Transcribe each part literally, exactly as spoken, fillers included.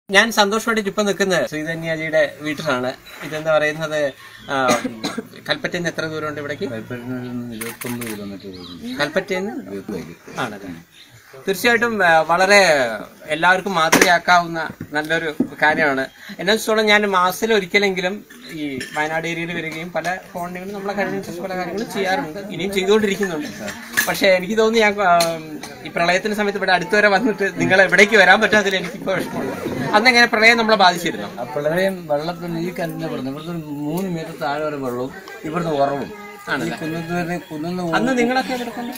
ഞാൻ Santhosh Pandit ഇപ്പം നിൽക്കുന്നത് ശ്രീധന്യജിയുടെ വീട്ടിലാണ്. ഇതെന്താ പറയുന്നത്, കൽപ്പറ്റയിൽ നിന്ന് എത്ര ദൂരമുണ്ട് ഇവിടേക്ക്? ഇരുപത്തൊമ്പത് കിലോമീറ്റർ കൽപ്പറ്റയിൽ നിന്ന് ആണല്ലേ. തീർച്ചയായിട്ടും വളരെ എല്ലാവർക്കും മാതൃകയാക്കാവുന്ന നല്ലൊരു കാര്യമാണ്. എന്നെ വെച്ചോളം ഞാൻ മാസത്തിൽ ഒരിക്കലെങ്കിലും ഈ വയനാട് ഏരിയയിൽ വരികയും പല ഫോണ്ടുകളും നമ്മളെ കഴിഞ്ഞ പല കാര്യങ്ങളും ചെയ്യാറുണ്ട്, ഇനിയും ചെയ്തുകൊണ്ടിരിക്കുന്നുണ്ട്. പക്ഷെ എനിക്ക് തോന്നുന്നു ഞാൻ ഈ പ്രളയത്തിന്റെ സമയത്ത് ഇവിടെ അടുത്തുവരെ വന്നിട്ട് നിങ്ങൾ എവിടേക്ക് വരാൻ പറ്റാത്തതിൽ എനിക്കിപ്പോൾ വിഷമമുണ്ട്. അന്നെങ്ങനെ പ്രളയം നമ്മളെ ബാധിച്ചിരുന്നു? ആ പ്രളയം വെള്ളത്തിന് ഈ കല്ലിനെ പറഞ്ഞു ഇവിടുന്ന് മൂന്ന് മീറ്റർ താഴെ വരെ വെള്ളവും ഇവിടുന്ന് ഉറവും അന്ന് നിങ്ങളൊക്കെ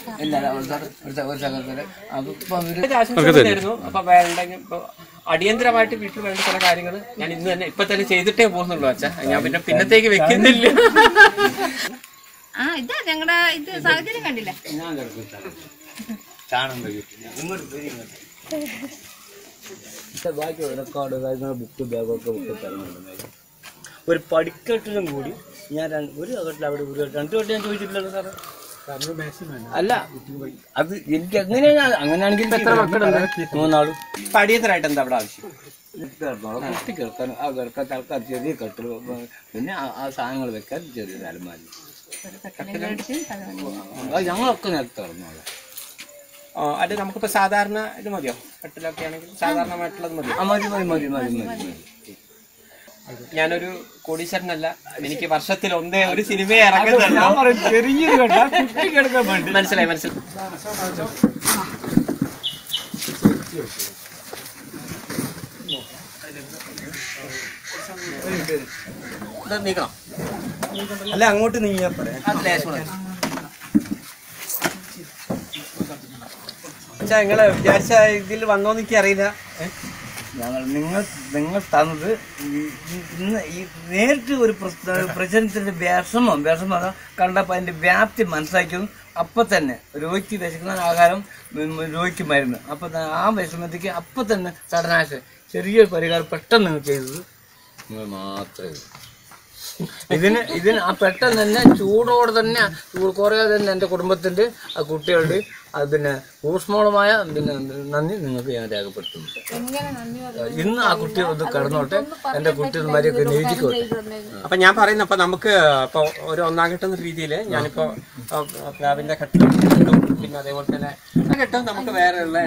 അപ്പൊ വേണ്ടെങ്കിൽ അടിയന്തരമായിട്ട് വീട്ടിൽ വേണ്ട ചില കാര്യങ്ങൾ ഞാൻ ഇന്ന് തന്നെ ഇപ്പൊ തന്നെ ചെയ്തിട്ടേ പോകുന്നുള്ളൂ അച്ഛാ. ഞാൻ പിന്നെ പിന്നത്തേക്ക് വെക്കുന്നില്ല. ഞങ്ങളുടെ ഇത് സാഹചര്യം കണ്ടില്ല. ബാക്കി റെക്കോർഡ് കാര്യങ്ങൾ ബുക്ക് ബാഗൊക്കെ ബുക്ക് തരുന്നുണ്ട്. ഒരു പഠിക്കട്ടിലും കൂടി ഞാൻ ഒരു കട്ടിൽ അവിടെ ഒരു രണ്ടു കട്ടിൽ ഞാൻ ചോദിച്ചിട്ടില്ലല്ലോ സാറേ. അല്ല അത് എനിക്ക് എങ്ങനെയാണ്, അങ്ങനെയാണെങ്കിൽ എത്ര മക്കളുണ്ട്? മൂന്നാളും. അടിയന്തരമായിട്ട് എന്താ അവിടെ ആവശ്യം? കുട്ടി കിടക്കാൻ ആ കിടക്കാത്ത ആൾക്കാർ ചെറിയ കട്ടിൽ, പിന്നെ ആ സാധനങ്ങൾ വെക്കാൻ ചെറിയ അലമാരി. ഞങ്ങളൊക്കെ നേരത്തെ കിടന്നോളാം. അത് നമുക്കിപ്പോ സാധാരണ ഇത് മതിയോ? കട്ടിലൊക്കെ ആണെങ്കിൽ സാധാരണമായിട്ടുള്ളത് മതിയോ? മതി മതി മതി മതി മതി. ഞാനൊരു കോടീശ്വരനല്ല, എനിക്ക് വർഷത്തിൽ ഒന്നേ ഒരു സിനിമയെ ഇറങ്ങുന്നുള്ളൂ. മനസ്സിലായി മനസ്സിലായി. നീക്കണം അല്ല അങ്ങോട്ട് നീങ്ങിയാ പറയാം. നിങ്ങള് വിചാരിച്ച ഇതിൽ വന്നോന്ന് എനിക്ക് അറിയില്ല. ഞങ്ങൾ നിങ്ങൾ നിങ്ങൾ തന്നത് ഇന്ന് ഈ നേരിട്ട് ഒരു പ്രചരണത്തിന്റെ വിഷമം വിഷമം കണ്ടപ്പോൾ അതിന്റെ വ്യാപ്തി മനസ്സിലാക്കിയതും അപ്പൊ തന്നെ രോഗിക്ക് വിശക്കുന്ന ആഹാരം, രോഗിക്ക് മരുന്ന്, അപ്പൊ ആ വിഷമത്തേക്ക് അപ്പൊ തന്നെ സഡനാശ ചെറിയൊരു പരിഹാരം പെട്ടെന്ന് നിങ്ങൾ ചെയ്തത് നിങ്ങൾ മാത്രമേ. ഇതിന് ഇതിന് ആ പെട്ടെന്ന് തന്നെ ചൂടോടെ തന്നെ ചൂട് കുറയാതെ തന്നെ എൻ്റെ കുടുംബത്തിൻ്റെ ആ കുട്ടികളുടെ അത് പിന്നെ ഊഷ്മളമായ പിന്നെ നന്ദി നിങ്ങൾക്ക് ഞാൻ രേഖപ്പെടുത്തുന്നു. ഇന്ന് ആ കുട്ടി ഒന്ന് കടന്നോട്ടെ, എൻ്റെ കുട്ടിമാരെയൊക്കെ നീതിക്കോട്ടെ. അപ്പൊ ഞാൻ പറയുന്ന അപ്പൊ നമുക്ക് ഇപ്പൊ ഒരു ഒന്നാം ഘട്ടം രീതിയിൽ ഞാനിപ്പോ പ്ലാവിന്റെ ഘട്ടം പിന്നെ അതേപോലെ തന്നെ ആ ഘട്ടം നമുക്ക് വേറെ ഉള്ള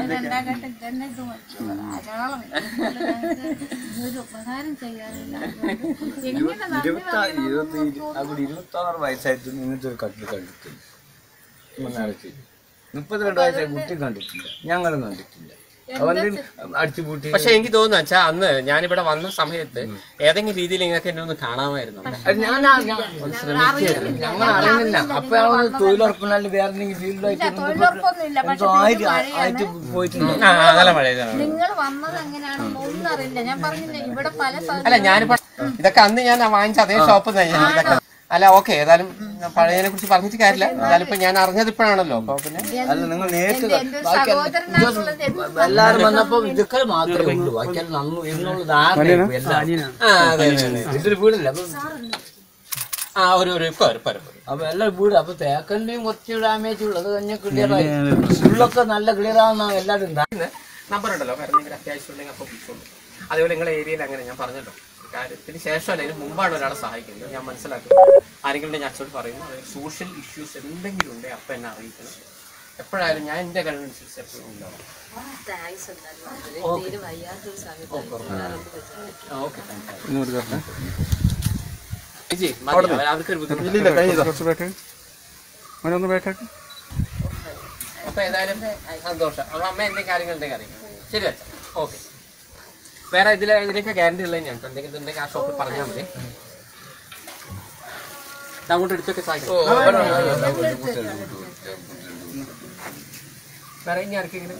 ഇരുപത്തി ആറ് വയസ്സായിട്ട് ഇങ്ങനത്തെ ഒരു കട്ടിൽ കണ്ടിട്ടില്ല. മുപ്പത്തിരണ്ട് വയസ്സായി കുട്ടി കണ്ടിട്ടില്ല, ഞങ്ങളും കണ്ടിട്ടില്ല. അടിച്ചുപൂട്ടി. പക്ഷെ എനിക്ക് തോന്നുന്നു വെച്ചാ അന്ന് ഞാനിവിടെ വന്ന സമയത്ത് ഏതെങ്കിലും രീതിയിൽ നിങ്ങൾക്ക് എന്നെ ഒന്ന് കാണാമായിരുന്നു. ഞങ്ങൾ അറിയുന്നില്ല. അപ്പൊ തൊഴിലുറപ്പിനാൽ വേറെ ഫീൽഡായിട്ട് ആയിട്ട് പോയിട്ടുണ്ട്. നല്ല മഴ. അല്ല ഞാനിപ്പോ ഇതൊക്കെ അന്ന് ഞാൻ വാങ്ങിച്ച അതേ ഷോപ്പ് തന്നെ. അല്ല ഓക്കെ, ഏതായാലും പഴയതിനെ കുറിച്ച് പറഞ്ഞിട്ട് കാര്യമില്ല. എന്നാലും ഇപ്പൊ ഞാൻ അറിഞ്ഞത് ഇപ്പോഴാണല്ലോ. അപ്പൊ പിന്നെ അല്ല നിങ്ങൾ നേരിട്ട് എല്ലാരും വന്നപ്പോ ഇതൊക്കെ മാത്രമേ ഉള്ളൂ. ബാക്കി നന്നു എന്നുള്ളത് ഇതൊരു വീടല്ല. ആ ഒരു അപ്പൊ എല്ലാ വീട് അപ്പൊ തേക്കന്റെയും കുറച്ച് ഡാമേജ് ഉള്ളത് തന്നെ ക്ലിയറായി. ഉള്ളൊക്കെ നല്ല ക്ലിയർ ആവുന്ന എല്ലാവരും നമ്പർ ഉണ്ടല്ലോ, കാരണം അത്യാവശ്യം ഉണ്ടെങ്കിൽ അപ്പൊ വിളിച്ചോളൂ. അതേപോലെ നിങ്ങളുടെ ഏരിയയിൽ അങ്ങനെ ഞാൻ പറഞ്ഞല്ലോ കാര്യത്തിന് ശേഷമല്ല, അതിന് മുമ്പാണ് ഒരാളെ സഹായിക്കുന്നത്. ഞാൻ മനസ്സിലാക്കുന്നു. ആരെങ്കിലും ഞാൻ അച്ഛനോട് പറയുന്നു സോഷ്യൽ ഇഷ്യൂസ് എന്തെങ്കിലും ഉണ്ടെങ്കിൽ അപ്പം എന്നെ അറിയിക്കണം. എപ്പോഴായാലും ഞാൻ എൻ്റെ കഴിവനുസരിച്ച് എപ്പോഴും ഉണ്ടാവും. അപ്പൊ ഏതായാലും സന്തോഷം. അപ്പൊ അമ്മ എന്തെങ്കിലും കാര്യങ്ങൾ ഉണ്ടെങ്കിൽ അറിയിക്കണം. ശരി അച്ഛാ, ഓക്കെ. വേറെ ഇതിലെ ഇതിലേക്ക് ഗ്യാരണ്ടി ഉള്ളത് ഞാൻ എന്തെങ്കിലും ഉണ്ടെങ്കിൽ ആ ഷോപ്പിൽ പറഞ്ഞാൽ മതി. അങ്ങോട്ട് എടുത്തൊക്കെ സാധിക്കും. വേറെ ഇനി ആർക്കെങ്കിലും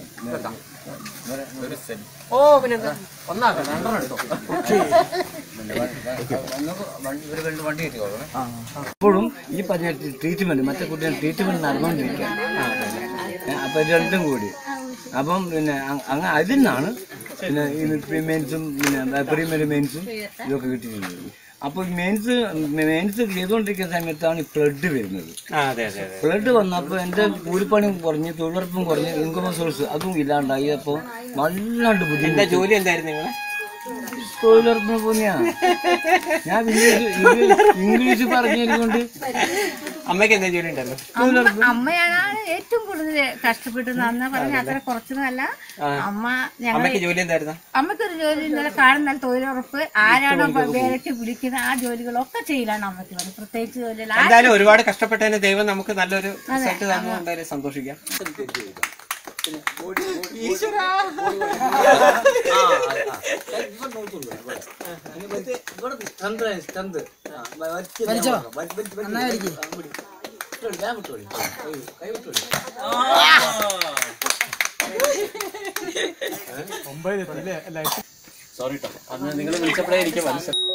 ഓ പിന്നെ ഒന്നാക്കാം രണ്ടെണ്ണം എടുത്തോ. വണ്ടി കിട്ടിക്കോളൂ. അപ്പോഴും ഈ പറഞ്ഞ ട്രീറ്റ്മെന്റ് മറ്റേ കുട്ടികൾ ട്രീറ്റ്മെന്റ് നടന്നുകൊണ്ടിരിക്കുകയാണ്. അപ്പൊ രണ്ടും കൂടി അപ്പം പിന്നെ അങ്ങ് അതിൽ നിന്നാണ് പിന്നെ ഈ മെയിൻസും പിന്നെ പ്രീമിയർ മെയിൻസും ഇതൊക്കെ കിട്ടിയിട്ടുള്ളത്. അപ്പോൾ മെയിൻസ് മെയിൻസ് ചെയ്തുകൊണ്ടിരിക്കുന്ന സമയത്താണ് ഈ ഫ്ലഡ് വരുന്നത്. ഫ്ലഡ് വന്നപ്പോൾ എൻ്റെ കൂലിപ്പണിയും കുറഞ്ഞ് തൊഴിലുറപ്പും കുറഞ്ഞ് ഇൻകം സോഴ്സ് അതും ഇല്ലാണ്ടായി. അപ്പോൾ നല്ലാണ്ട് ബുദ്ധിമുട്ട്. ജോലി എന്തായിരുന്നു നിങ്ങൾ? തൊഴിലുറപ്പിന് പോന്നെയാ. ഞാൻ ഇംഗ്ലീഷ് പറഞ്ഞതുകൊണ്ട്. അമ്മയ്ക്ക് എന്താ ജോലി ഉണ്ടല്ലോ? അമ്മയാണ് ഏറ്റവും കൂടുതൽ കഷ്ടപ്പെട്ടു അന്ന് പറഞ്ഞ അത്ര കുറച്ചൊന്നുമല്ല. അമ്മ ഞങ്ങൾ ജോലി എന്തായിരുന്നു? അമ്മയ്ക്കൊരു ജോലി ഇന്നലെ കാണുന്നാൽ തൊഴിലുറപ്പ് ആരാണോ വേലയ്ക്ക് വിളിക്കുന്ന ആ ജോലികളൊക്കെ ചെയ്യലാണ് അമ്മയ്ക്ക് വേണ്ടി. പ്രത്യേകിച്ച് ജോലികൾ എന്തായാലും ഒരുപാട് കഷ്ടപ്പെട്ടതിന് ദൈവം നമുക്ക് നല്ലൊരു റിസൾട്ട് തന്നു. എന്തായാലും സന്തോഷിക്കാം. സോറി കേട്ടോ, അന്ന് നിങ്ങൾ വിളിച്ചപ്പോഴേ എനിക്ക് മനസ്സിലായി.